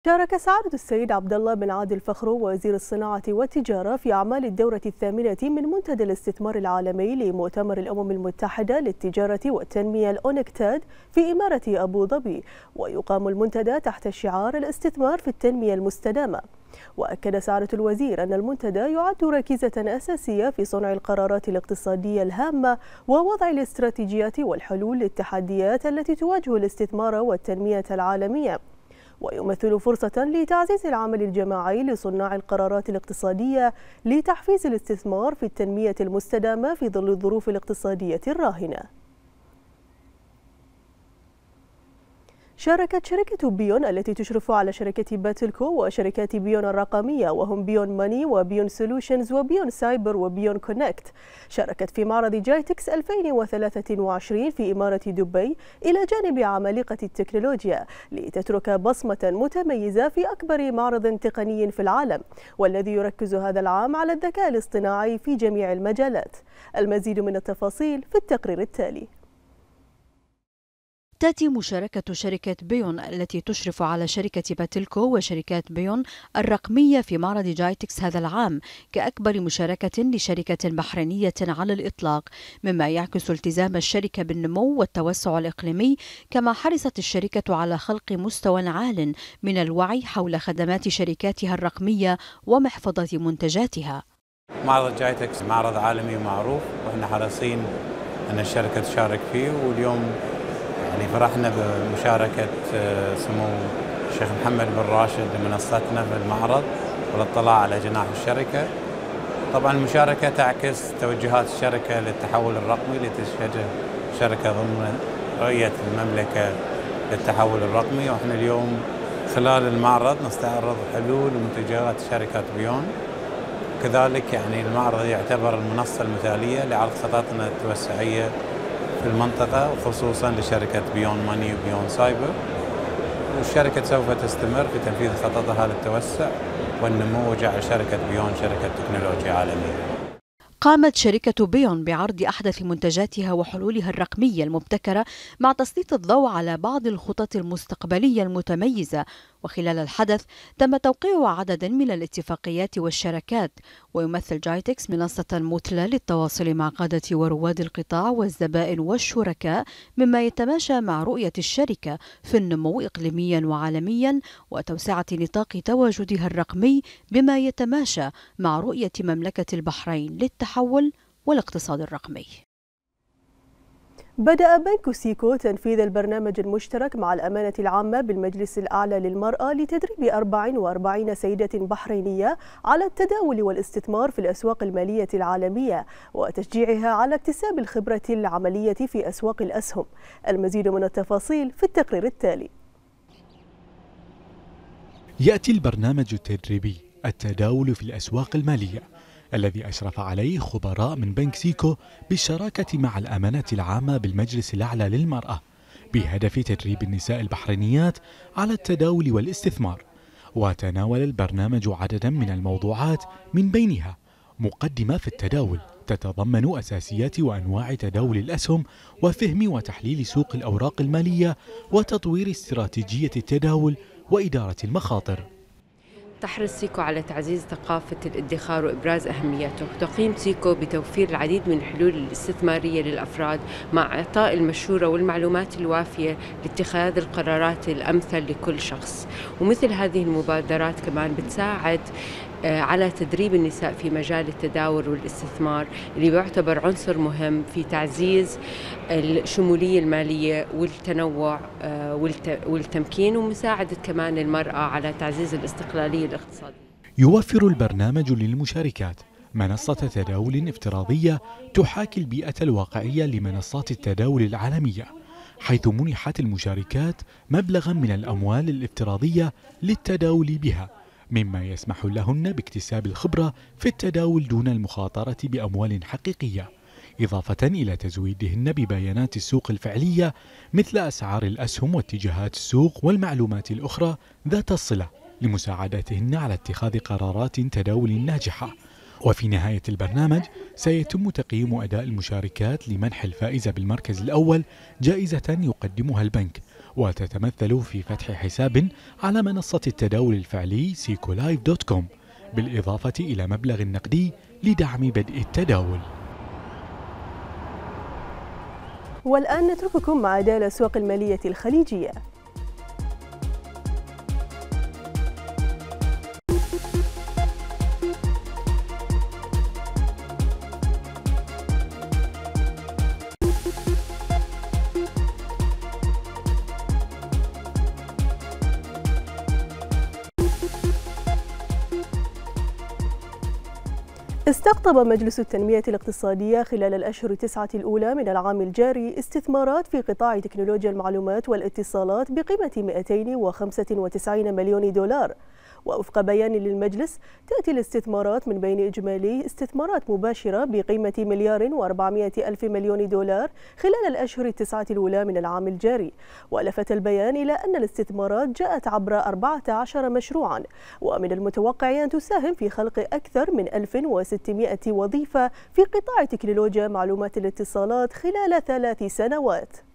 شارك سعادة السيد عبد الله بن عادل فخرو وزير الصناعة والتجارة في أعمال الدورة الثامنة من منتدى الاستثمار العالمي لمؤتمر الأمم المتحدة للتجارة والتنمية الأونكتاد في إمارة أبو ظبي، ويقام المنتدى تحت شعار الاستثمار في التنمية المستدامة. وأكد سعادة الوزير أن المنتدى يعد ركيزة أساسية في صنع القرارات الاقتصادية الهامة ووضع الاستراتيجيات والحلول للتحديات التي تواجه الاستثمار والتنمية العالمية، ويمثل فرصة لتعزيز العمل الجماعي لصناع القرارات الاقتصادية لتحفيز الاستثمار في التنمية المستدامة في ظل الظروف الاقتصادية الراهنة. شاركت شركة بيون التي تشرف على شركة باتلكو وشركات بيون الرقمية وهم بيون ماني وبيون سولوشنز وبيون سايبر وبيون كونكت، شاركت في معرض جايتكس 2023 في إمارة دبي إلى جانب عمالقة التكنولوجيا لتترك بصمة متميزة في أكبر معرض تقني في العالم، والذي يركز هذا العام على الذكاء الاصطناعي في جميع المجالات. المزيد من التفاصيل في التقرير التالي. تأتي مشاركة شركة بيون التي تشرف على شركة باتلكو وشركات بيون الرقمية في معرض جايتكس هذا العام كأكبر مشاركة لشركة بحرينية على الإطلاق، مما يعكس التزام الشركة بالنمو والتوسع الإقليمي، كما حرصت الشركة على خلق مستوى عال من الوعي حول خدمات شركاتها الرقمية ومحفظة منتجاتها. معرض جايتكس معرض عالمي معروف، وإحنا حريصين أن الشركة تشارك فيه، واليوم فرحنا بمشاركة سمو الشيخ محمد بن راشد لمنصتنا في المعرض والاطلاع على جناح الشركة. طبعا المشاركة تعكس توجهات الشركة للتحول الرقمي لتشهد الشركة ضمن رؤية المملكة للتحول الرقمي، واحنا اليوم خلال المعرض نستعرض حلول ومنتجات شركة بيون. كذلك المعرض يعتبر المنصة المثالية لعرض خططنا التوسعية في المنطقة، وخصوصا لشركة بيون ماني وبيون سايبر، والشركة سوف تستمر في تنفيذ خططها للتوسع والنمو وجعل شركة بيون شركة تكنولوجيا عالمية. قامت شركة بيون بعرض أحدث منتجاتها وحلولها الرقمية المبتكرة مع تسليط الضوء على بعض الخطط المستقبلية المتميزة، وخلال الحدث تم توقيع عدد من الاتفاقيات والشراكات. ويمثل جايتكس منصة مثلى للتواصل مع قادة ورواد القطاع والزبائن والشركاء، مما يتماشى مع رؤية الشركة في النمو إقليميا وعالميا وتوسعة نطاق تواجدها الرقمي، بما يتماشى مع رؤية مملكة البحرين للتحول والاقتصاد الرقمي. بدأ بنك سيكو تنفيذ البرنامج المشترك مع الأمانة العامة بالمجلس الأعلى للمرأة لتدريب 44 سيدة بحرينية على التداول والاستثمار في الأسواق المالية العالمية، وتشجيعها على اكتساب الخبرة العملية في أسواق الأسهم. المزيد من التفاصيل في التقرير التالي. يأتي البرنامج التدريبي التداول في الأسواق المالية الذي أشرف عليه خبراء من بنك سيكو بالشراكة مع الأمانة العامة بالمجلس الأعلى للمرأة، بهدف تدريب النساء البحرينيات على التداول والاستثمار. وتناول البرنامج عددا من الموضوعات، من بينها مقدمة في التداول تتضمن أساسيات وأنواع تداول الأسهم وفهم وتحليل سوق الأوراق المالية وتطوير استراتيجية التداول وإدارة المخاطر. تحرص سيكو على تعزيز ثقافة الادخار وإبراز أهميته. تقيم سيكو بتوفير العديد من الحلول الاستثمارية للأفراد مع إعطاء المشورة والمعلومات الوافية لاتخاذ القرارات الأمثل لكل شخص. ومثل هذه المبادرات كمان بتساعد على تدريب النساء في مجال التداول والاستثمار، اللي بيعتبر عنصر مهم في تعزيز الشمولية المالية والتنوع والتمكين، ومساعدة كمان المرأة على تعزيز الاستقلالية الاقتصادية. يوفر البرنامج للمشاركات منصة تداول افتراضية تحاكي البيئة الواقعية لمنصات التداول العالمية، حيث منحت المشاركات مبلغا من الأموال الافتراضية للتداول بها، مما يسمح لهن باكتساب الخبرة في التداول دون المخاطرة بأموال حقيقية، إضافة إلى تزويدهن ببيانات السوق الفعلية مثل أسعار الأسهم واتجاهات السوق والمعلومات الأخرى ذات الصلة، لمساعدتهن على اتخاذ قرارات تداول ناجحة. وفي نهاية البرنامج سيتم تقييم أداء المشاركات لمنح الفائزة بالمركز الأول جائزة يقدمها البنك، وتتمثل في فتح حساب على منصة التداول الفعلي seekolive.com، بالإضافة إلى مبلغ نقدي لدعم بدء التداول. والآن نترككم مع أداء الأسواق المالية الخليجية. استقطب مجلس التنمية الاقتصادية خلال الأشهر التسعة الأولى من العام الجاري استثمارات في قطاع تكنولوجيا المعلومات والاتصالات بقيمة 295 مليون دولار. ووفق بيان للمجلس تأتي الاستثمارات من بين إجمالي استثمارات مباشرة بقيمة 1,400,000 مليون دولار خلال الأشهر التسعة الأولى من العام الجاري. ولفت البيان إلى أن الاستثمارات جاءت عبر 14 مشروعا، ومن المتوقع أن تساهم في خلق أكثر من 1600 وظيفة في قطاع تكنولوجيا معلومات الاتصالات خلال 3 سنوات.